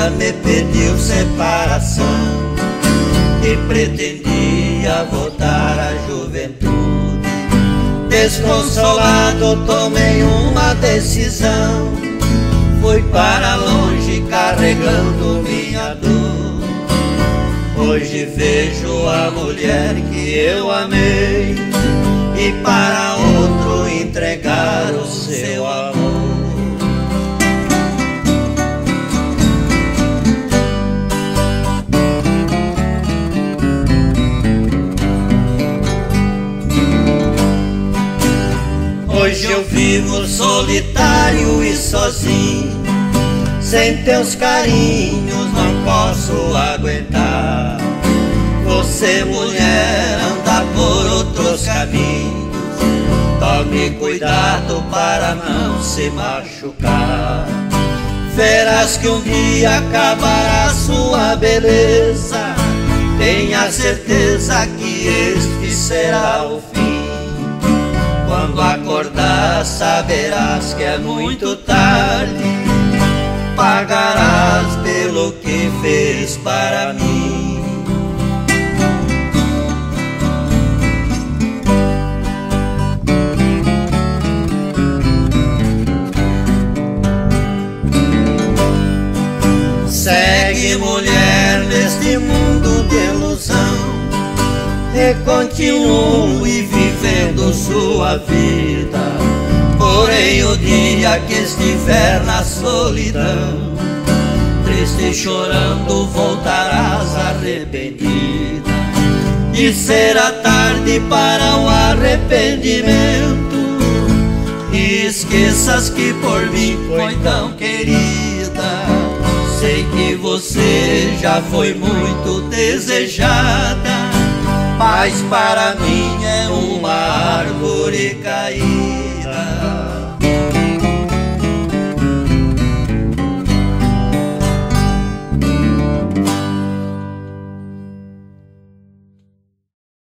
vida me pediu separação e pretendia voltar à juventude. Desconsolado tomei uma decisão, fui para longe carregando minha dor. Hoje vejo a mulher que eu amei e para outro entregar o seu amor. Hoje eu vivo solitário e sozinho, sem teus carinhos não posso aguentar. Você, mulher, anda por outros caminhos, tome cuidado para não se machucar. Verás que um dia acabará sua beleza, tenha certeza que este será o fim. Quando acordar saberás que é muito tarde, pagarás pelo que fez para mim. Segue, mulher, neste mundo de ilusão, e continue vivendo sua vida. Porém o dia que estiver na solidão, triste e chorando voltarás arrependida. E será tarde para o arrependimento, e esqueças que por mim foi tão querida. Sei que você já foi muito desejada, mas para mim é uma árvore caída.